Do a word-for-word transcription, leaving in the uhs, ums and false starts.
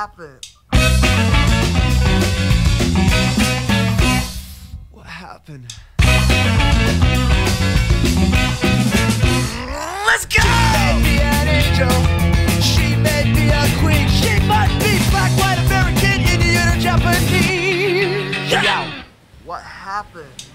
happened? What happened? Let's go! She made me an angel. She made me a queen. She must be black, white, American, Indian, or Japanese. Yo! What happened?